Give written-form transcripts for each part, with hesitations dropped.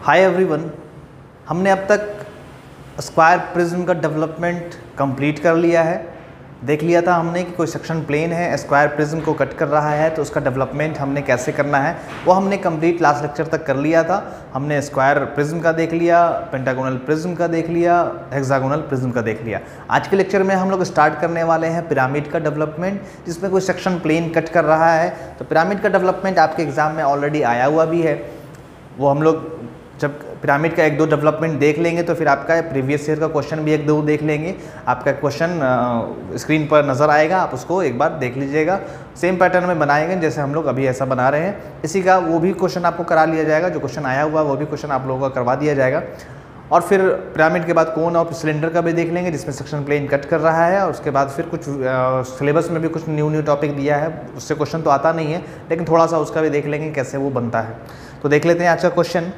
Hi everyone, हमने अब तक स्क्वायर प्रिज्म का डेवलपमेंट कंप्लीट कर लिया है। देख लिया था हमने कि कोई सेक्शन प्लेन है, स्क्वायर प्रिज्म को कट कर रहा है, तो उसका डेवलपमेंट हमने कैसे करना है वो हमने कंप्लीट लास्ट लेक्चर तक कर लिया था। हमने स्क्वायर प्रिज्म का देख लिया, पेंटागोनल प्रिज्म का देख लिया, हेक्सागोनल प्रिज्म का देख लिया। आज के लेक्चर में हम लोग स्टार्ट करने वाले हैं पिरामिड का डेवलपमेंट, जिसमें कोई सेक्शन प्लेन कट कर रहा है। तो पिरामिड का डेवलपमेंट आपके एग्जाम में ऑलरेडी आया हुआ भी है। वो हम लोग जब पिरामिड का एक दो डेवलपमेंट देख लेंगे तो फिर आपका प्रीवियस ईयर का क्वेश्चन भी एक दो देख लेंगे। आपका क्वेश्चन स्क्रीन पर नज़र आएगा, आप उसको एक बार देख लीजिएगा। सेम पैटर्न में बनाएंगे जैसे हम लोग अभी ऐसा बना रहे हैं। इसी का वो भी क्वेश्चन आपको करा लिया जाएगा, जो क्वेश्चन आया हुआ वो भी क्वेश्चन आप लोगों का करवा दिया जाएगा। और फिर पिरामिड के बाद कोन और सिलेंडर का भी देख लेंगे, जिसमें सेक्शन प्लेन कट कर रहा है। और उसके बाद फिर कुछ सिलेबस में भी कुछ न्यू टॉपिक दिया है, उससे क्वेश्चन तो आता नहीं है लेकिन थोड़ा सा उसका भी देख लेंगे कैसे वो बनता है। तो देख लेते हैं आज का क्वेश्चन।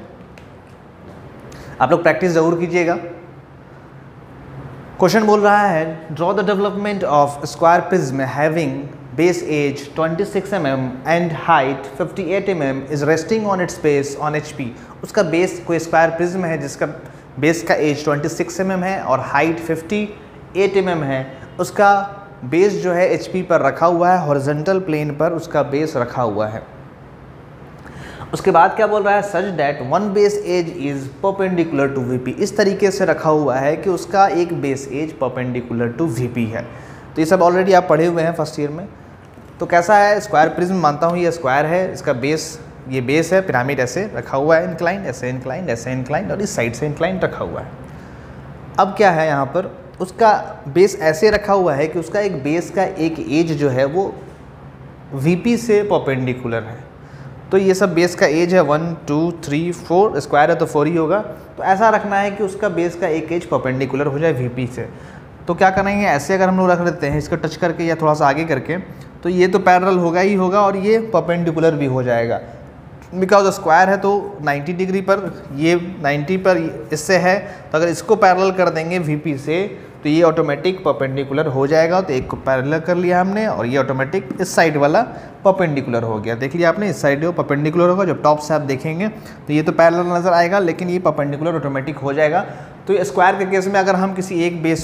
आप लोग प्रैक्टिस ज़रूर कीजिएगा। क्वेश्चन बोल रहा है, draw the development of square prism having base edge 26 mm and height 58 mm is resting on its base on HP। उसका बेस कोई स्क्वायर प्रिज्म है जिसका बेस का एज 26 mm है और हाइट 58 mm है। उसका बेस जो है HP पर रखा हुआ है, हॉरिजॉन्टल प्लेन पर उसका बेस रखा हुआ है। उसके बाद क्या बोल रहा है, such that one base edge is perpendicular to VP। इस तरीके से रखा हुआ है कि उसका एक base edge perpendicular to VP है। तो ये सब ऑलरेडी आप पढ़े हुए हैं फर्स्ट ईयर में। तो कैसा है स्क्वायर प्रिज्म, मानता हूँ ये स्क्वायर है, इसका बेस ये बेस है, पिरामिड ऐसे रखा हुआ है, इंक्लाइंड ऐसे इंक्लाइंड ऐसे इंक्लाइंड और इस साइड से इंक्लाइंड रखा हुआ है। अब क्या है यहाँ पर, उसका बेस ऐसे रखा हुआ है कि उसका एक बेस का एक एज जो है वो VP से परपेंडिकुलर है। तो ये सब बेस का एज है 1 2 3 4, स्क्वायर है तो 4 ही होगा। तो ऐसा रखना है कि उसका बेस का एक एज परपेंडिकुलर हो जाए VP से। तो क्या करेंगे, ऐसे अगर हम लोग रख लेते हैं इसको टच करके या थोड़ा सा आगे करके, तो ये तो पैरेलल होगा ही होगा और ये परपेंडिकुलर भी हो जाएगा। बिकॉज स्क्वायर है तो 90 डिग्री पर, ये 90 पर इससे है, तो अगर इसको पैरेलल कर देंगे VP से तो ये ऑटोमेटिक परपेंडिकुलर हो जाएगा। तो एक को पैरेलल कर लिया हमने और ये ऑटोमेटिक इस साइड वाला परपेंडिकुलर हो गया। देख लिया आपने, इस साइड वो परपेंडिकुलर होगा। जब टॉप से आप देखेंगे तो ये तो पैरेलल नज़र आएगा लेकिन ये परपेंडिकुलर ऑटोमेटिक हो जाएगा। तो स्क्वायर के केस में अगर हम किसी एक बेस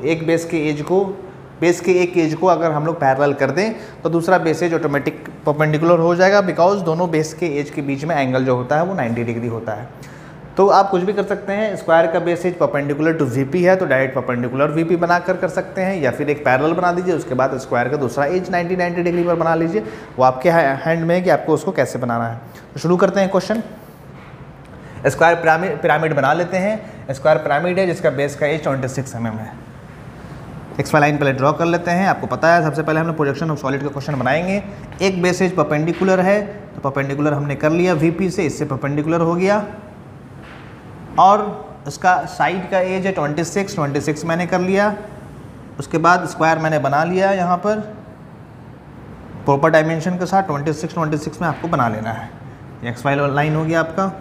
के एक एज को अगर हम लोग पैरेलल कर दें तो दूसरा बेस एज ऑटोमेटिक परपेंडिकुलर हो जाएगा, बिकॉज दोनों बेस के एज के बीच में एंगल जो होता है वो 90 डिग्री होता है। तो आप कुछ भी कर सकते हैं, स्क्वायर का base edge perpendicular to VP है तो डायरेक्ट परपेंडिकुलर VP बनाकर कर सकते हैं, या फिर एक पैरेलल बना दीजिए, उसके बाद स्क्वायर का दूसरा एज 90 डिग्री पर बना लीजिए। वो आपके हैंड में है कि आपको उसको कैसे बनाना है। तो शुरू करते हैं क्वेश्चन। स्क्वायर पिरामिड बना लेते हैं। स्क्वायर पिरामिड है जिसका बेस का एज 26 mm है। XY लाइन पहले ड्रॉ कर लेते हैं। आपको पता है सबसे पहले हम लोग प्रोजेक्शन ऑफ सॉलिड का क्वेश्चन बनाएंगे। एक बेस एज परपेंडिकुलर है तो परपेंडिकुलर हमने कर लिया VP से, इससे परपेंडिकुलर हो गया। और उसका साइड का एज है 26 मैंने कर लिया। उसके बाद स्क्वायर मैंने बना लिया, यहाँ पर प्रॉपर डायमेंशन के साथ 26 में आपको बना लेना है। XY लाइन हो गया आपका।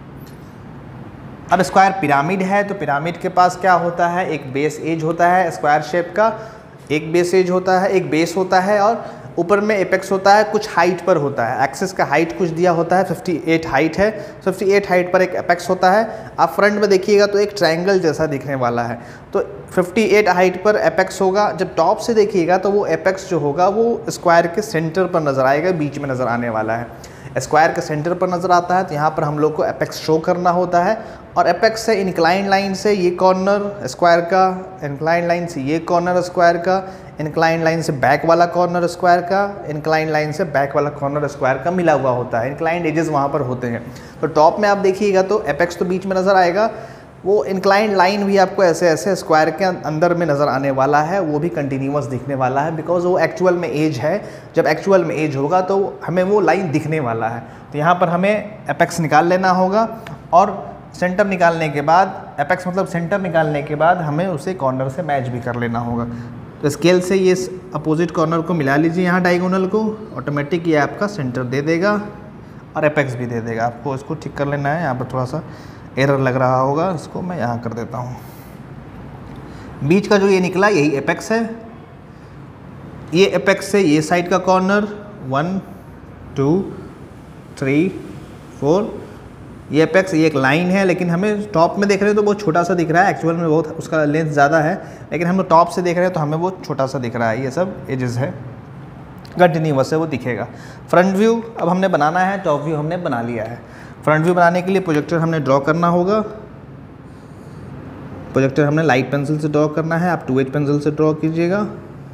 अब स्क्वायर पिरामिड है तो पिरामिड के पास क्या होता है, एक बेस एज होता है स्क्वायर शेप का, एक बेस एज होता है, एक बेस होता है और ऊपर में एपेक्स होता है, कुछ हाइट पर होता है। एक्सिस का हाइट कुछ दिया होता है, 58 हाइट है, 58 हाइट पर एक एपेक्स होता है। आप फ्रंट में देखिएगा तो एक ट्रायंगल जैसा दिखने वाला है। तो 58 हाइट पर एपेक्स होगा। जब टॉप से देखिएगा तो वो एपेक्स जो होगा वो स्क्वायर के सेंटर पर नज़र आएगा, बीच में नज़र आने वाला है। स्क्वायर के सेंटर पर नज़र आता है तो यहाँ पर हम लोग को एपेक्स शो करना होता है। और एपेक्स से इंक्लाइन लाइन से ये कॉर्नर स्क्वायर का, इंक्लाइन लाइन से ये कॉर्नर स्क्वायर का, इंक्लाइन लाइन से बैक वाला कॉर्नर स्क्वायर का, इंक्लाइन लाइन से बैक वाला कॉर्नर स्क्वायर का मिला हुआ होता है। इंक्लाइंड एजेस वहाँ पर होते हैं। तो टॉप में आप देखिएगा तो एपेक्स तो बीच में नज़र आएगा, वो इंक्लाइंड लाइन भी आपको ऐसे ऐसे स्क्वायर के अंदर में नज़र आने वाला है, वो भी कंटिन्यूअस दिखने वाला है, बिकॉज वो एक्चुअल में एज है। जब एक्चुअल में एज होगा तो हमें वो लाइन दिखने वाला है। तो यहाँ पर हमें एपेक्स निकाल लेना होगा और सेंटर निकालने के बाद, एपेक्स मतलब सेंटर निकालने के बाद हमें उसे कॉर्नर से मैच भी कर लेना होगा। तो स्केल से ये अपोजिट कॉर्नर को मिला लीजिए यहाँ डायगोनल को, ऑटोमेटिक ये आपका सेंटर दे देगा और एपेक्स भी दे देगा। आपको इसको ठीक कर लेना है, यहाँ पर थोड़ा सा एरर लग रहा होगा, इसको मैं यहाँ कर देता हूँ। बीच का जो ये निकला यही एपेक्स है। ये एपेक्स से ये साइड का कॉर्नर 1 2 3 4 ये एपेक्स, ये एक लाइन है, लेकिन हमें टॉप में देख रहे हैं तो बहुत छोटा सा दिख रहा है, एक्चुअल में बहुत उसका लेंथ ज़्यादा है, लेकिन हम लोग टॉप से देख रहे हैं तो हमें वो छोटा सा दिख रहा है। ये सब एजेस है, कंटिन्यूअस है, वो दिखेगा। फ्रंट व्यू अब हमने बनाना है, टॉप व्यू हमने बना लिया है। फ्रंट व्यू बनाने के लिए प्रोजेक्टर हमने ड्रॉ करना होगा। प्रोजेक्टर हमने लाइट पेंसिल से ड्रॉ करना है, आप 2H पेंसिल से ड्रॉ कीजिएगा।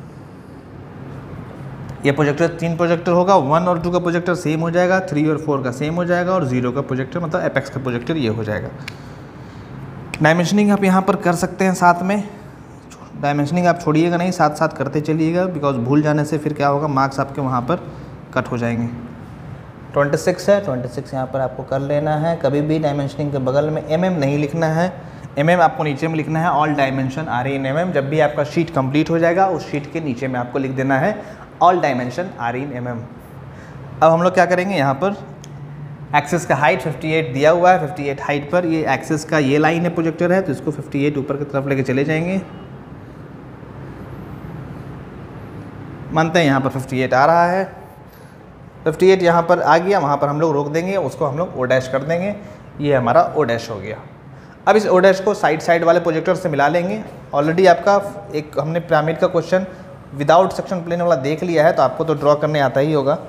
ये प्रोजेक्टर 3 प्रोजेक्टर होगा, 1 और 2 का प्रोजेक्टर सेम हो जाएगा, 3 और 4 का सेम हो जाएगा, और 0 का प्रोजेक्टर मतलब एपेक्स का प्रोजेक्टर ये हो जाएगा। डायमेंशनिंग आप यहाँ पर कर सकते हैं साथ में, डायमेंशनिंग आप छोड़िएगा नहीं, साथ साथ करते चलिएगा, बिकॉज भूल जाने से फिर क्या होगा, मार्क्स आपके वहाँ पर कट हो जाएंगे। 26 है, 26 यहाँ पर आपको कर लेना है। कभी भी डायमेंशनिंग के बगल में mm नहीं लिखना है, mm आपको नीचे में लिखना है, all dimension are in mm। जब भी आपका शीट कंप्लीट हो जाएगा, उस शीट के नीचे में आपको लिख देना है all dimension are in mm। अब हम लोग क्या करेंगे, यहाँ पर एक्सिस का हाइट 58 दिया हुआ है, 58 हाइट पर ये एक्सिस का ये लाइन है, प्रोजेक्टर है, तो इसको 58 ऊपर की तरफ लेके चले जाएंगे। मानते हैं यहाँ पर 58 आ रहा है, 58 यहाँ पर आ गया, वहाँ पर हम लोग रोक देंगे, उसको हम लोग O' कर देंगे, ये हमारा O' हो गया। अब इस O' को साइड वाले प्रोजेक्टर से मिला लेंगे। ऑलरेडी आपका एक हमने पिरामिड का क्वेश्चन विदाउट सेक्शन प्लेन वाला देख लिया है, तो आपको तो ड्रॉ करने आता ही होगा।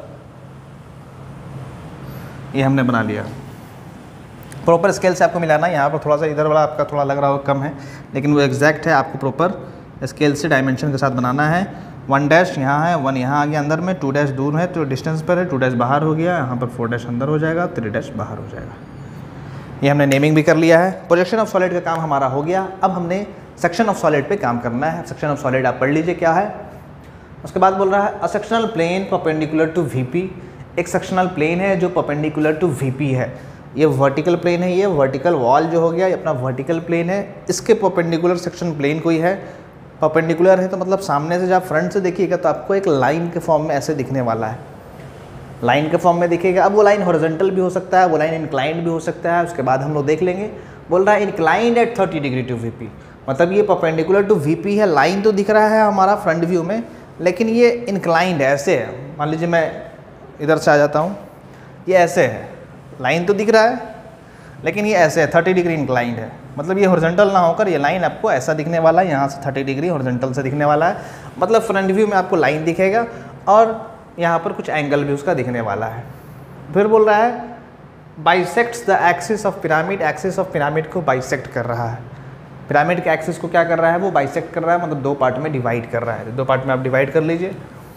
ये हमने बना लिया। प्रॉपर स्केल से आपको मिलाना है, यहाँ पर थोड़ा सा इधर वाला आपका थोड़ा लग रहा होगा कम है, लेकिन वो एग्जैक्ट है, आपको प्रॉपर स्केल से डायमेंशन के साथ बनाना है। 1' यहाँ है, 1 यहाँ आ गया अंदर में, 2' दूर है तो डिस्टेंस पर है, 2' बाहर हो गया, यहाँ पर 4' अंदर हो जाएगा, 3' बाहर हो जाएगा। ये हमने नेमिंग भी कर लिया है। प्रोजेक्शन ऑफ सॉलिड का काम हमारा हो गया। अब हमने सेक्शन ऑफ सॉलिड पे काम करना है। सेक्शन ऑफ सॉलिड आप पढ़ लीजिए क्या है। उसके बाद बोल रहा है a sectional plane perpendicular to VP. एक सेक्शनल प्लेन है जो परपेंडिकुलर टू वीपी है। ये वर्टिकल प्लेन है, ये वर्टिकल वॉल जो हो गया ये अपना वर्टिकल प्लेन है, इसके परपेंडिकुलर सेक्शन प्लेन कोई है। परपेंडिकुलर है तो मतलब सामने से जब फ्रंट से देखिएगा तो आपको एक लाइन के फॉर्म में ऐसे दिखने वाला है, लाइन के फॉर्म में दिखेगा। अब वो लाइन हॉरिजॉन्टल भी हो सकता है, वो लाइन इंक्लाइंड भी हो सकता है, उसके बाद हम लोग देख लेंगे। बोल रहा है inclined at 30 degree to VP, मतलब ये परपेंडिकुलर टू वीपी है। लाइन तो दिख रहा है हमारा फ्रंट व्यू में, लेकिन ये इंक्लाइंड है, ऐसे है। मान लीजिए मैं इधर से आ जाता हूँ, ये ऐसे है, लाइन तो दिख रहा है लेकिन ये ऐसे है, 30 डिग्री इंक्लाइंड है। मतलब ये हॉरिजॉन्टल ना होकर ये लाइन आपको ऐसा दिखने वाला है, यहाँ से 30 डिग्री हॉरिजॉन्टल से दिखने वाला है। मतलब फ्रंट व्यू में आपको लाइन दिखेगा और यहाँ पर कुछ एंगल भी उसका दिखने वाला है। फिर बोल रहा है bisects the axis of pyramid. Axis of pyramid को बाइसेक्ट कर रहा है। पिरामिड के एक्सिस को क्या कर रहा है, वो बाइसेक्ट कर रहा है, मतलब 2 पार्ट में डिवाइड कर रहा है। 2 पार्ट में आप डिवाइड कर लीजिए।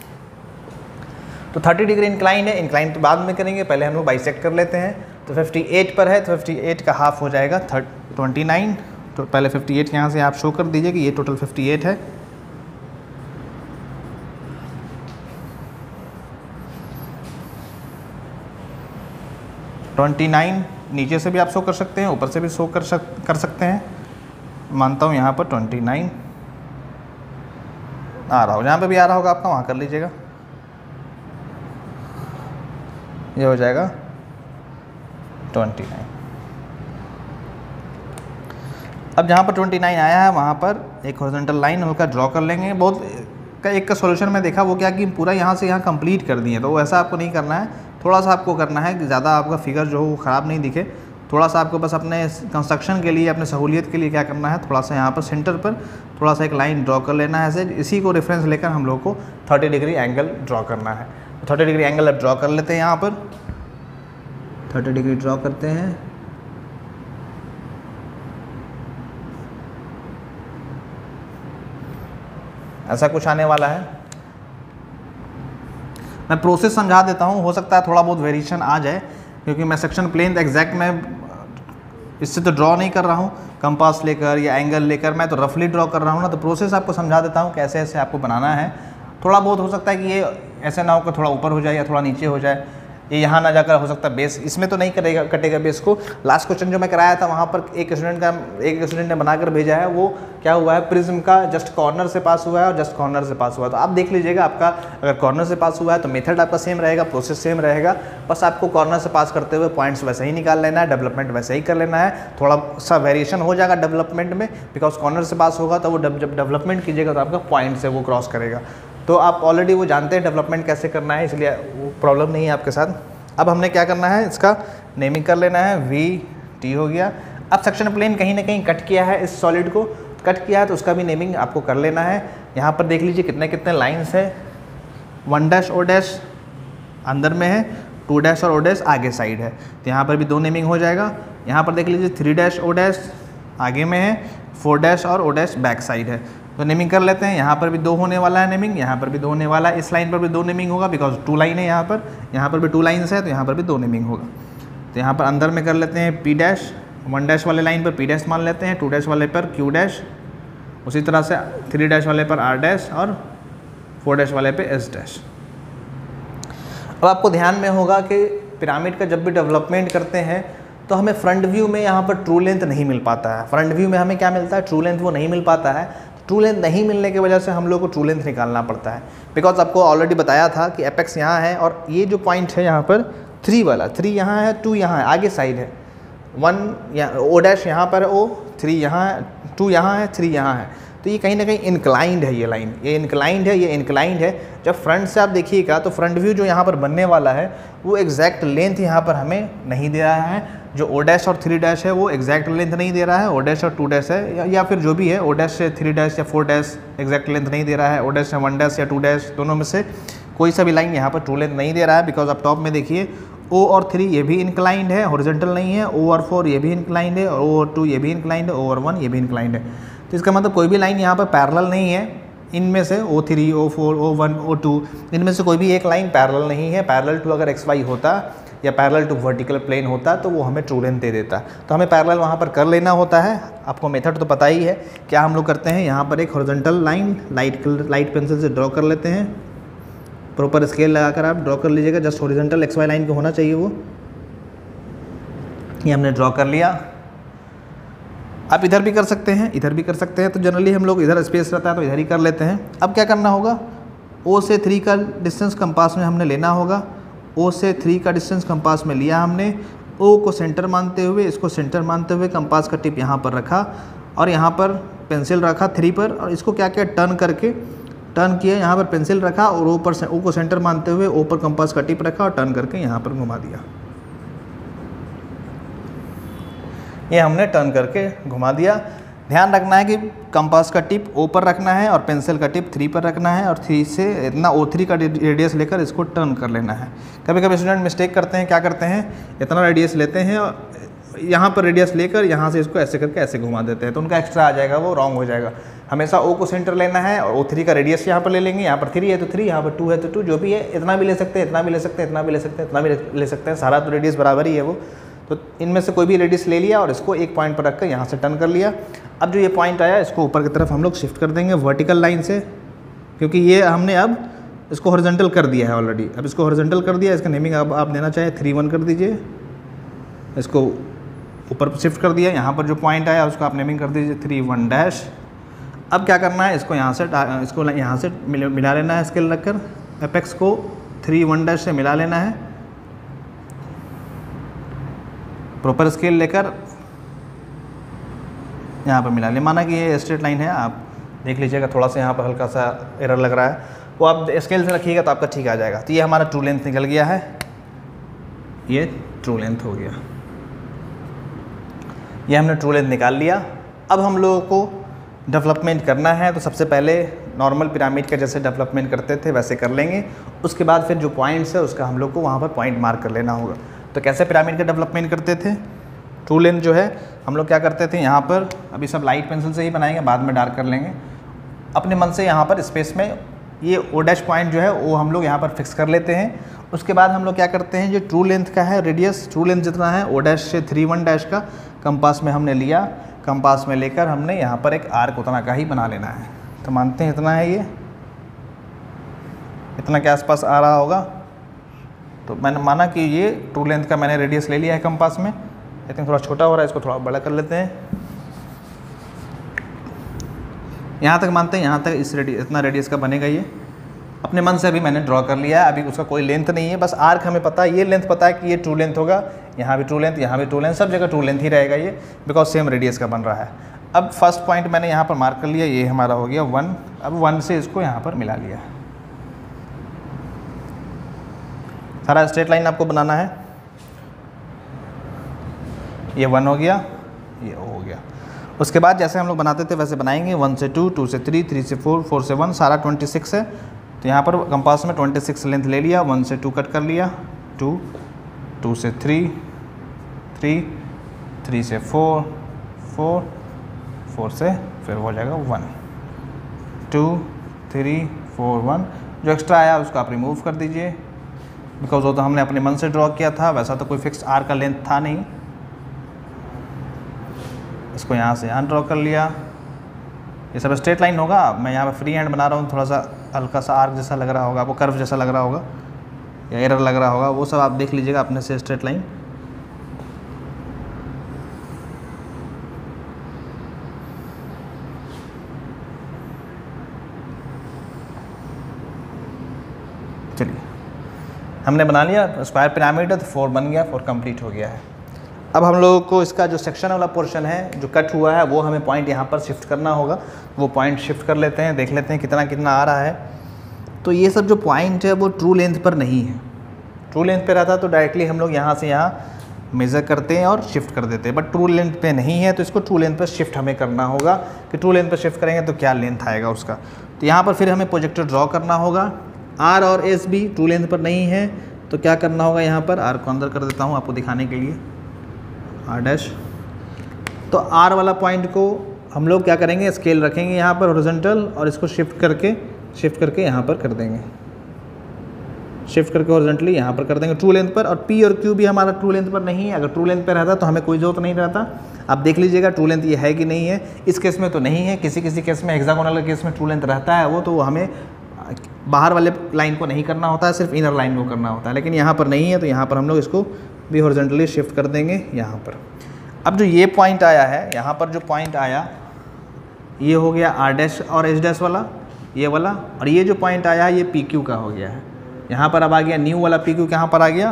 तो 30 डिग्री इंक्लाइन है, इंक्लाइन तो बाद में करेंगे, पहले हम लोग बाइसेक्ट कर लेते हैं। तो 58 पर है, तो 58 का हाफ हो जाएगा 29। तो पहले 58 यहाँ से आप शो कर दीजिए कि ये टोटल 58 है। नीचे से भी आप शो कर सकते हैं, ऊपर से भी शो कर सकते हैं। मानता हूँ यहाँ पर 29 आ रहा हो, जहाँ पे भी आ रहा होगा आपका वहाँ कर लीजिएगा। ये हो जाएगा 29। अब जहाँ पर 29 आया है वहाँ पर एक हॉरिजॉन्टल लाइन हल्का ड्रॉ कर लेंगे। बहुत का एक का सॉल्यूशन में देखा वो क्या कि पूरा यहाँ से यहाँ कंप्लीट कर दिए, तो वो ऐसा आपको नहीं करना है। थोड़ा सा आपको करना है कि ज़्यादा आपका फिगर जो हो वो ख़राब नहीं दिखे। थोड़ा सा आपको बस अपने कंस्ट्रक्शन के लिए, अपने सहूलियत के लिए क्या करना है, थोड़ा सा यहाँ पर सेंटर पर थोड़ा सा एक लाइन ड्रॉ कर लेना है ऐसे। इसी को रेफरेंस लेकर हम लोग को 30 डिग्री एंगल ड्रॉ करना है। 30 डिग्री एंगल अब ड्रॉ कर लेते हैं। यहाँ पर 30 डिग्री ड्रॉ करते हैं। ऐसा कुछ आने वाला है। मैं प्रोसेस समझा देता हूँ, हो सकता है थोड़ा बहुत वेरिएशन आ जाए, क्योंकि मैं सेक्शन प्लेन एग्जैक्ट मैं इससे तो ड्रॉ नहीं कर रहा हूँ, कंपास लेकर या एंगल लेकर, मैं तो रफली ड्रॉ कर रहा हूँ ना। तो प्रोसेस आपको समझा देता हूँ कैसे ऐसे आपको बनाना है। थोड़ा बहुत हो सकता है कि ये ऐसे ना हो कि थोड़ा ऊपर हो जाए या थोड़ा नीचे हो जाए, ये यहाँ ना जाकर हो सकता है बेस इसमें तो नहीं कटेगा बेस को। लास्ट क्वेश्चन जो मैं कराया था वहाँ पर एक स्टूडेंट ने बनाकर भेजा है, वो क्या हुआ है, प्रिज्म का जस्ट कॉर्नर से पास हुआ है और जस्ट कॉर्नर से पास हुआ है। तो आप देख लीजिएगा, आपका अगर कॉर्नर से पास हुआ है तो मेथड आपका सेम रहेगा, प्रोसेस सेम रहेगा, बस आपको कॉर्नर से पास करते हुए पॉइंट्स वैसे ही निकाल लेना है, डेवलपमेंट वैसे ही कर लेना है। थोड़ा सा वेरिएशन हो जाएगा डेवलपमेंट में, बिकॉज कॉर्नर से पास होगा तो वो जब डेवलपमेंट कीजिएगा तो आपका पॉइंट से वो क्रॉस करेगा। तो आप ऑलरेडी वो जानते हैं डेवलपमेंट कैसे करना है, इसलिए वो प्रॉब्लम नहीं है आपके साथ। अब हमने क्या करना है, इसका नेमिंग कर लेना है, वी टी हो गया। अब सेक्शन प्लेन कहीं ना कहीं कट किया है, इस सॉलिड को कट किया है तो उसका भी नेमिंग आपको कर लेना है। यहाँ पर देख लीजिए कितने कितने लाइन्स है, 1 डैश ओ डैश अंदर में है, 2 डैश और ओ डैश आगे साइड है, तो यहाँ पर भी 2 नेमिंग हो जाएगा। यहाँ पर देख लीजिए 3 डैश ओ डैश आगे में है, 4 डैश और ओ डैश बैक साइड है, तो नेमिंग कर लेते हैं। यहाँ पर भी 2 होने वाला है नेमिंग, यहाँ पर भी 2 होने वाला है, इस लाइन पर भी 2 नेमिंग होगा बिकॉज 2 लाइन है यहाँ पर भी 2 लाइन्स है तो यहाँ पर भी 2 नेमिंग होगा। तो यहाँ पर अंदर में कर लेते हैं पी डैश, 1 डैश वाले लाइन पर पी डैश मान लेते हैं, 2 डैश वाले पर क्यू डैश, उसी तरह से 3 डैश वाले पर आर डैश और 4 डैश वाले पे एस डैश। अब आपको ध्यान में होगा कि पिरामिड का जब भी डेवलपमेंट करते हैं तो हमें फ्रंट व्यू में यहाँ पर ट्रू लेंथ नहीं मिल पाता है। फ्रंट व्यू में हमें क्या मिलता है, ट्रू लेंथ वो नहीं मिल पाता है। ट्रू लेंथ नहीं मिलने की वजह से हम लोग को ट्रू लेंथ निकालना पड़ता है, बिकॉज आपको ऑलरेडी बताया था कि एपेक्स यहाँ है और ये जो पॉइंट है यहाँ पर 3 वाला, 3 यहाँ है, 2 यहाँ है, आगे साइड है, 1 यहाँ ओ डैश यहाँ पर ओ, 3 यहाँ है, 2 यहाँ है, 3 यहाँ है, तो ये कहीं ना कहीं इंक्लाइंड है, ये लाइन ये इंक्लाइंड है, ये इंक्लाइंड है। जब फ्रंट से आप देखिएगा तो फ्रंट व्यू जो यहाँ पर बनने वाला है वो एग्जैक्ट लेंथ यहाँ पर हमें नहीं दे रहा है। जो ओ डैश और 3 डैश है वो एग्जैक्ट लेंथ नहीं दे रहा है, ओ डैश और 2 डैश है या फिर जो भी है, ओ डैश से 3 डैश या 4 डैश एग्जैक्ट लेंथ नहीं दे रहा है, ओ डैश से 1 डैश या 2 डैश दोनों में से कोई सा भी लाइन यहाँ पर ट्रू लेंथ नहीं दे रहा है। बिकॉज आप टॉप में देखिए O और 3 ये भी इंक्लाइंड है, हॉरिजॉन्टल नहीं है, O और 4 ये भी इंक्लाइंड है, और O और 2 ये भी इंक्लाइंड है, O और 1 ये भी इंक्लाइंड है। तो इसका मतलब कोई भी लाइन यहाँ पर पैरेलल नहीं है, इनमें से O3, O4, O1, O2 इनमें से कोई भी एक लाइन पैरेलल नहीं है। पैरेलल टू अगर XY होता या पैरेलल टू वर्टिकल प्लेन होता तो वो हमें ट्रू लेंथ दे देता, तो हमें पैरेलल वहाँ पर कर लेना होता है। आपको मेथड तो पता ही है, क्या हम लोग करते हैं, यहाँ पर एक हॉरिजॉन्टल लाइन लाइट पेंसिल से ड्रॉ कर लेते हैं, प्रॉपर स्केल लगाकर आप ड्रॉ कर लीजिएगा, जस्ट हॉरिजॉन्टल XY लाइन को होना चाहिए वो, ये हमने ड्रॉ कर लिया। आप इधर भी कर सकते हैं, इधर भी कर सकते हैं, तो जनरली हम लोग इधर स्पेस रहता है तो इधर ही कर लेते हैं। अब क्या करना होगा, O से 3 का डिस्टेंस कंपास में हमने लेना होगा, O से 3 का डिस्टेंस कंपास में लिया हमने, O को सेंटर मानते हुए, इसको सेंटर मानते हुए कंपास का टिप यहाँ पर रखा और यहाँ पर पेंसिल रखा 3 पर, और इसको क्या किया, टर्न किया, यहाँ पर पेंसिल रखा और O को सेंटर मानते हुए O पर कंपास का टिप रखा और टर्न करके यहाँ पर घुमा दिया। ये हमने टर्न करके घुमा दिया। ध्यान रखना है कि कंपास का टिप O पर रखना है और पेंसिल का टिप 3 पर रखना है और 3 से इतना O3 का रेडियस लेकर इसको टर्न कर लेना है। कभी कभी स्टूडेंट मिस्टेक करते हैं, क्या करते हैं, इतना रेडियस लेते हैं और यहाँ पर रेडियस लेकर यहाँ से इसको ऐसे करके ऐसे घुमा देते हैं, तो उनका एक्स्ट्रा आ जाएगा, वो रॉन्ग हो जाएगा। हमेशा O को सेंटर लेना है और O3 का रेडियस यहाँ पर ले लेंगे, यहाँ पर 3 है तो 3, यहाँ पर 2 है तो 2, जो भी है इतना भी ले सकते हैं, इतना भी ले सकते हैं, इतना भी ले सकते हैं, इतना भी ले सकते हैं, सारा तो रेडियस बराबर ही है वो। तो इनमें से कोई भी रेडियस ले लिया और इसको एक पॉइंट पर रखकर यहाँ से टर्न कर लिया। अब जो ये पॉइंट आया इसको ऊपर की तरफ हम लोग शिफ्ट कर देंगे वर्टिकल लाइन से, क्योंकि ये हमने अब इसको हॉरिजॉन्टल कर दिया है ऑलरेडी। अब इसको हॉरिजॉन्टल कर दिया, इसका नेमिंग अब आप देना चाहे 3 1 कर दीजिए, इसको ऊपर शिफ्ट कर दिया। यहाँ पर जो पॉइंट आया उसको आप नेमिंग कर दीजिए 3 1 डैश। अब क्या करना है, इसको यहाँ से मिला लेना है, स्केल रखकर एपेक्स को 3 1 डैश से मिला लेना है, प्रॉपर स्केल लेकर यहाँ पर मिला ले। माना कि ये स्ट्रेट लाइन है, आप देख लीजिएगा, थोड़ा सा यहाँ पर हल्का सा एरर लग रहा है, वो आप स्केल से रखिएगा तो आपका ठीक आ जाएगा। तो ये हमारा ट्रू लेंथ निकल गया है, ये ट्रू लेंथ हो गया, ये हमने ट्रू लेंथ निकाल लिया। अब हम लोगों को डेवलपमेंट करना है, तो सबसे पहले नॉर्मल पिरामिड का जैसे डेवलपमेंट करते थे वैसे कर लेंगे। उसके बाद फिर जो पॉइंट्स है उसका हम लोग को वहाँ पर पॉइंट मार्क कर लेना होगा। तो कैसे पिरामिड का डेवलपमेंट करते थे, ट्रू लेंथ जो है हम लोग क्या करते थे, यहाँ पर अभी सब लाइट पेंसिल से ही बनाएंगे, बाद में डार्क कर लेंगे। अपने मन से यहाँ पर स्पेस में ये ओ डैश पॉइंट जो है वो हम लोग यहाँ पर फिक्स कर लेते हैं। उसके बाद हम लोग क्या करते हैं, जो ट्रू लेंथ का है रेडियस, ट्रू लेंथ जितना है ओ डैश से 3 1 डैश का कंपास में हमने लिया, कंपास में लेकर हमने यहाँ पर एक आर्क उतना का ही बना लेना है। तो मानते हैं इतना है, ये इतना के आसपास आ रहा होगा। तो मैंने माना कि ये ट्रू लेंथ का मैंने रेडियस ले लिया है कंपास में, लेकिन थोड़ा छोटा हो रहा है, इसको थोड़ा बड़ा कर लेते हैं। यहाँ तक मानते हैं, यहाँ तक इतना रेडियस का बनेगा। ये अपने मन से अभी मैंने ड्रॉ कर लिया है, अभी उसका कोई लेंथ नहीं है, बस आर्क हमें पता है, ये लेंथ पता है कि ये ट्रू लेंथ होगा, यहाँ भी ट्रू लेंथ, यहाँ भी ट्रू लेंथ, सब जगह ट्रू लेंथ ही रहेगा ये, बिकॉज सेम रेडियस का बन रहा है। अब फर्स्ट पॉइंट मैंने यहाँ पर मार्क कर लिया, ये हमारा हो गया 1। अब 1 से इसको यहाँ पर मिला लिया। सारा स्ट्रेट लाइन आपको बनाना है। ये 1 हो गया, ये हो गया। उसके बाद जैसे हम लोग बनाते थे वैसे बनाएंगे, 1 से 2, 2 से 3, 3 से 4, 4 से 1, सारा 26 है। तो यहाँ पर कंपास में 26 लेंथ ले लिया, 1 से 2 कट कर लिया, 2, 2 से 3, 3, 3 से 4, 4, 4 से फिर हो जाएगा 1, 2, 3, 4, 1। जो एक्स्ट्रा आया उसको आप रिमूव कर दीजिए, बिकॉज वो तो हमने अपने मन से ड्रॉ किया था, वैसा तो कोई फिक्स आर का लेंथ था नहीं। इसको यहाँ से यहाँ ड्रॉ कर लिया। ये सब स्ट्रेट लाइन होगा। मैं यहाँ पे फ्री हैंड बना रहा हूँ, थोड़ा सा हल्का सा आर्क जैसा लग रहा होगा आपको, कर्व जैसा लग रहा होगा या एरर लग रहा होगा, वो सब आप देख लीजिएगा अपने से स्ट्रेट लाइन। चलिए हमने बना लिया स्क्वायर पिरामिड है, तो 4 बन गया, 4 कंप्लीट हो गया है। अब हम लोगों को इसका जो सेक्शन वाला पोर्शन है जो कट हुआ है वो हमें पॉइंट यहाँ पर शिफ्ट करना होगा। वो पॉइंट शिफ्ट कर लेते हैं, देख लेते हैं कितना कितना आ रहा है। तो ये सब जो पॉइंट है वो ट्रू लेंथ पर नहीं है। ट्रू लेंथ पे रहता तो डायरेक्टली हम लोग यहाँ से यहाँ मेज़र करते हैं और शिफ्ट कर देते हैं, बट ट्रू लेंथ पे नहीं है, तो इसको ट्रू लेंथ पर शिफ्ट हमें करना होगा कि ट्रू लेंथ पर शिफ्ट करेंगे तो क्या लेंथ आएगा उसका। तो यहाँ पर फिर हमें प्रोजेक्टर ड्रॉ करना होगा। आर और एस भी ट्रू लेंथ पर नहीं है, तो क्या करना होगा, यहाँ पर आर को अंदर कर देता हूँ आपको दिखाने के लिए, आर डैश। तो आर वाला पॉइंट को हम लोग क्या करेंगे, स्केल रखेंगे यहाँ पर हॉरिजॉन्टल, और इसको शिफ्ट करके यहाँ पर कर देंगे, शिफ्ट करके हॉरिजॉन्टली यहाँ पर कर देंगे ट्रू लेंथ पर। और पी और क्यू भी हमारा ट्रू लेंथ पर नहीं है। अगर ट्रू लेंथ पर रहता तो हमें कोई जरूरत नहीं रहता। आप देख लीजिएगा ट्रू लेंथ ये है कि नहीं है। इस केस में तो नहीं है, किसी किसी केस में हेक्सागोनल के केस में ट्रू लेंथ रहता है, वो तो हमें बाहर वाले लाइन को नहीं करना होता है, सिर्फ इनर लाइन को करना होता है। लेकिन यहाँ पर नहीं है, तो यहाँ पर हम लोग इसको भी हॉरिजॉन्टली शिफ्ट कर देंगे यहाँ पर। अब जो ये पॉइंट आया है, यहाँ पर जो पॉइंट आया ये हो गया आर डैश और एच डैश वाला, ये वाला। और ये जो पॉइंट आया है ये पी क्यू का हो गया है। यहाँ पर अब आ गया न्यू वाला पी क्यू, कहाँ पर आ गया,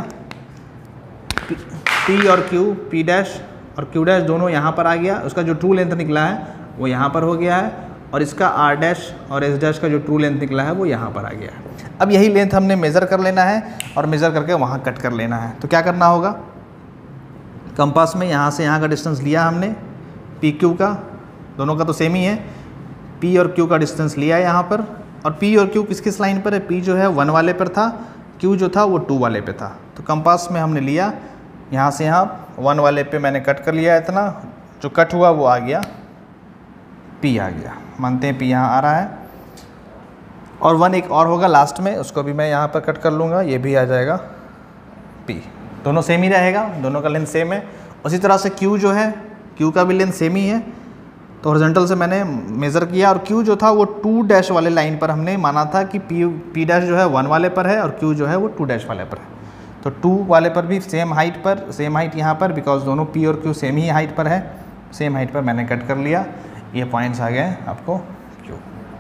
पी और क्यू, पी डैश और क्यू डैश दोनों यहाँ पर आ गया। उसका जो ट्रू लेंथ निकला है वो यहाँ पर हो गया है, और इसका आर डैश और एस डैश का जो ट्रू लेंथ निकला है वो यहाँ पर आ गया है। अब यही लेंथ हमने मेज़र कर लेना है और मेज़र करके वहाँ कट कर लेना है। तो क्या करना होगा, कंपास में यहाँ से यहाँ का डिस्टेंस लिया हमने, पी क्यू का, दोनों का तो सेम ही है, पी और क्यू का डिस्टेंस लिया है यहाँ पर। और पी और क्यू किस किस लाइन पर है, पी जो है 1 वाले पर था, क्यू जो था वो 2 वाले पे था। तो कंपास में हमने लिया यहाँ से यहाँ 1 वाले पे मैंने कट कर लिया, इतना जो कट हुआ वो आ गया पी आ गया, मानते हैं पी यहाँ आ रहा है। और 1 एक और होगा लास्ट में, उसको भी मैं यहाँ पर कट कर लूँगा, ये भी आ जाएगा पी। दोनों सेम ही रहेगा, दोनों का लेंथ सेम है। उसी तरह से क्यू जो है, क्यू का भी लेंथ सेम ही है। तो हॉरिजॉन्टल से मैंने मेज़र किया, और क्यू जो था वो 2 डैश वाले लाइन पर हमने माना था कि पी डैश जो है 1 वाले पर है और क्यू जो है वो 2 डैश वाले पर है। तो 2 वाले पर भी सेम हाइट पर, सेम हाइट यहाँ पर, बिकॉज दोनों पी और क्यू सेम ही हाइट पर है, सेम हाइट पर मैंने कट कर लिया। ये पॉइंट्स आ गए आपको क्यू।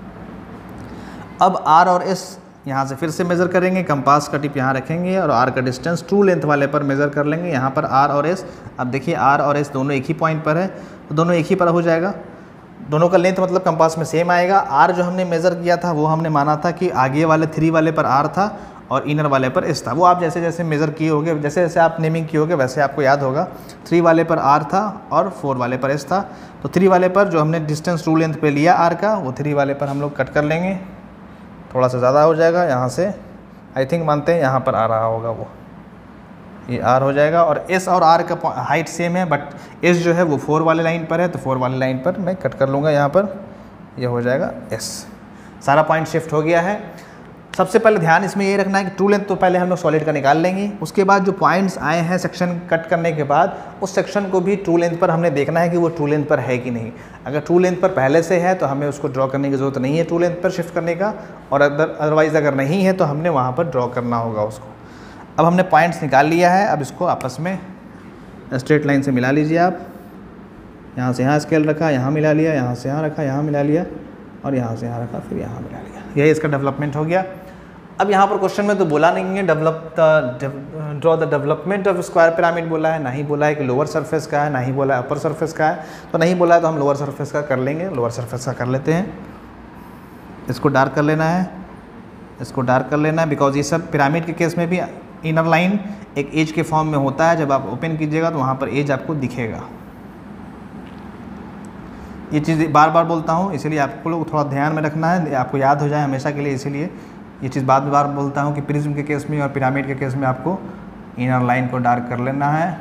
अब आर और एस यहाँ से फिर से मेज़र करेंगे, कंपास का टिप यहाँ रखेंगे और आर का डिस्टेंस ट्रू लेंथ वाले पर मेज़र कर लेंगे। यहाँ पर आर और एस, अब देखिए आर और एस दोनों एक ही पॉइंट पर है, तो दोनों एक ही पर हो जाएगा। दोनों का लेंथ मतलब कंपास में सेम आएगा। आर जो हमने मेज़र किया था वो हमने माना था कि आगे वाले 3 वाले पर आर था और इनर वाले पर एस था। वो आप जैसे जैसे मेज़र किए होगे, जैसे जैसे आप नेमिंग किए होगे वैसे आपको याद होगा। 3 वाले पर आर था और 4 वाले पर एस था। तो 3 वाले पर जो हमने डिस्टेंस ट्रू लेंथ पे लिया आर का, वो 3 वाले पर हम लोग कट कर लेंगे। थोड़ा सा ज़्यादा हो जाएगा यहाँ से, आई थिंक मानते हैं यहाँ पर आ रहा होगा, वो ये आर हो जाएगा। और एस और आर का हाइट सेम है, बट एस जो है वो 4 वाले लाइन पर है, तो 4 वाले लाइन पर मैं कट कर लूँगा यहाँ पर, ये हो जाएगा एस। सारा पॉइंट शिफ्ट हो गया है। सबसे पहले ध्यान इसमें ये रखना है कि ट्रू लेंथ तो पहले हम लोग सॉलिड का निकाल लेंगे। उसके बाद जो पॉइंट्स आए हैं सेक्शन कट करने के बाद, उस सेक्शन को भी ट्रू लेंथ पर हमने देखना है कि वो ट्रू लेंथ पर है कि नहीं। अगर ट्रू लेंथ पर पहले से है तो हमें उसको ड्रॉ करने की ज़रूरत नहीं है ट्रू लेंथ पर शिफ्ट करने का, और अदरवाइज़ अगर नहीं है तो हमने वहाँ पर ड्रॉ करना होगा उसको। अब हमने पॉइंट्स निकाल लिया है, अब इसको आपस में स्ट्रेट लाइन से मिला लीजिए आप। यहाँ से यहाँ स्केल रखा, यहाँ मिला लिया, यहाँ से यहाँ रखा, यहाँ मिला लिया, और यहाँ से यहाँ रखा, फिर यहाँ मिला लिया। यही इसका डेवलपमेंट हो गया। अब यहाँ पर क्वेश्चन में तो बोला नहीं है draw the development of square pyramid बोला है, ना ही बोला है कि लोअर सरफेस का है, ना ही बोला है अपर सरफेस का है। तो नहीं बोला है तो हम लोअर सरफेस का कर लेंगे, लोअर सरफेस का कर लेते हैं। इसको डार्क कर लेना है, इसको डार्क कर लेना है, बिकॉज ये सब पिरामिड के केस में भी इनर लाइन एक एज के फॉर्म में होता है, जब आप ओपन कीजिएगा तो वहाँ पर एज आपको दिखेगा। ये चीज़ बार बार बोलता हूँ, इसीलिए आपको लोग थोड़ा ध्यान में रखना है, आपको याद हो जाए हमेशा के लिए, इसीलिए ये चीज़ बार बोलता हूँ कि प्रिज्म के केस में और पिरामिड के केस में आपको इनर लाइन को डार्क कर लेना है।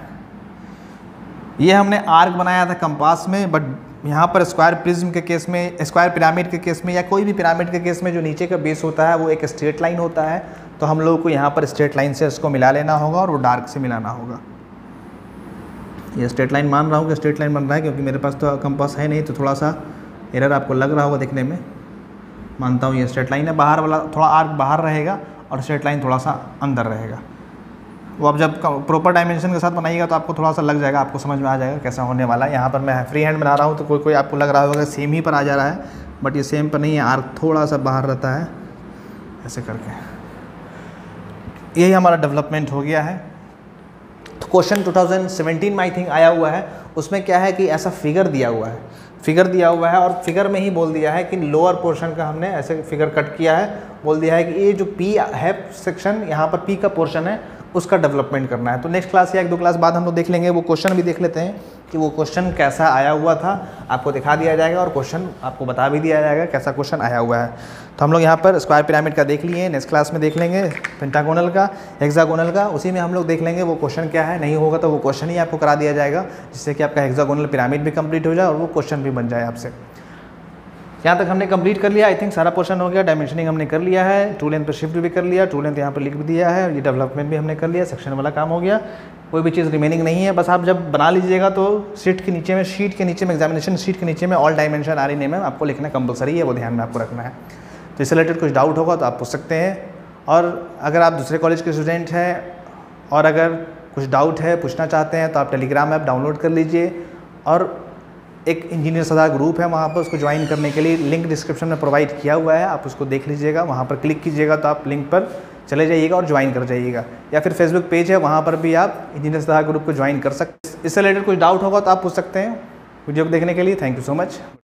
ये हमने आर्क बनाया था कंपास में, बट यहाँ पर स्क्वायर प्रिज्म के केस में, स्क्वायर पिरामिड के केस में या कोई भी पिरामिड के केस में जो नीचे का बेस होता है वो एक स्ट्रेट लाइन होता है, तो हम लोगों को यहाँ पर स्ट्रेट लाइन से इसको मिला लेना होगा और वो डार्क से मिलाना होगा। ये स्ट्रेट लाइन मान रहा हूँ कि स्ट्रेट लाइन बन रहा है, क्योंकि मेरे पास तो कंपास है नहीं, तो थोड़ा सा एरर आपको लग रहा होगा देखने में। मानता हूँ ये स्ट्रेट लाइन है, बाहर वाला थोड़ा आर्क बाहर रहेगा और स्ट्रेट लाइन थोड़ा सा अंदर रहेगा। वो आप जब प्रॉपर डायमेंशन के साथ बनाइएगा तो आपको थोड़ा सा लग जाएगा, आपको समझ में आ जाएगा कैसा होने वाला है। यहाँ पर मैं फ्री हैंड बना रहा हूँ तो कोई आपको लग रहा होगा सेम ही पर आ जा रहा है, बट ये सेम पर नहीं है, आर्क थोड़ा सा बाहर रहता है ऐसे करके। यही हमारा डेवलपमेंट हो गया है। तो क्वेश्चन 2017 में आई थिंक आया हुआ है, उसमें क्या है कि ऐसा फिगर दिया हुआ है, और फिगर में ही बोल दिया है कि लोअर पोर्शन का हमने ऐसे फिगर कट किया है, बोल दिया है कि ये जो पी है सेक्शन, यहाँ पर पी का पोर्शन है, उसका डेवलपमेंट करना है। तो नेक्स्ट क्लास या 1-2 क्लास बाद हम लोग देख लेंगे, वो क्वेश्चन भी देख लेते हैं कि वो क्वेश्चन कैसा आया हुआ था, आपको दिखा दिया जाएगा और क्वेश्चन आपको बता भी दिया जाएगा कैसा क्वेश्चन आया हुआ है। तो हम लोग यहाँ पर स्क्वायर पिरामिड का देख लिए, नेक्स्ट क्लास में देख लेंगे पेंटागोनल का, हेक्सागोनल का, उसी में हम लोग देख लेंगे वो क्वेश्चन क्या है। नहीं होगा तो वो क्वेश्चन ही आपको करा दिया जाएगा, जिससे कि आपका हेक्सागोनल पिरामिड भी कंप्लीट हो जाए और वो क्वेश्चन भी बन जाए आपसे। यहाँ तक हमने कंप्लीट कर लिया, आई थिंक सारा पोर्शन हो गया। डायमेंशनिंग हमने कर लिया है, टू लेंथ पर शिफ्ट भी कर लिया, टू लेंथ यहाँ पर लिख भी दिया है, ये डेवलपमेंट भी हमने कर लिया, सेक्शन वाला काम हो गया, कोई भी चीज़ रिमेनिंग नहीं है। बस आप जब बना लीजिएगा तो शीट के नीचे में एग्जामिनेशन शीट के नीचे में ऑल डायमेंशन आर नेम है आपको लिखना कंपलसरी है, वो ध्यान में आपको रखना है। तो इससे रिलेटेड कुछ डाउट होगा तो आप पूछ सकते हैं, और अगर आप दूसरे कॉलेज के स्टूडेंट हैं और अगर कुछ डाउट है पूछना चाहते हैं तो आप टेलीग्राम ऐप डाउनलोड कर लीजिए, और एक इंजीनियर सदा ग्रुप है वहाँ पर, उसको ज्वाइन करने के लिए लिंक डिस्क्रिप्शन में प्रोवाइड किया हुआ है, आप उसको देख लीजिएगा, वहाँ पर क्लिक कीजिएगा तो आप लिंक पर चले जाइएगा और ज्वाइन कर जाइएगा, या फिर फेसबुक पेज है वहाँ पर भी आप इंजीनियर सदा ग्रुप को ज्वाइन कर सकते हैं। इससे रिलेटेड कुछ डाउट होगा तो आप पूछ सकते हैं। वीडियो को देखने के लिए थैंक यू सो मच।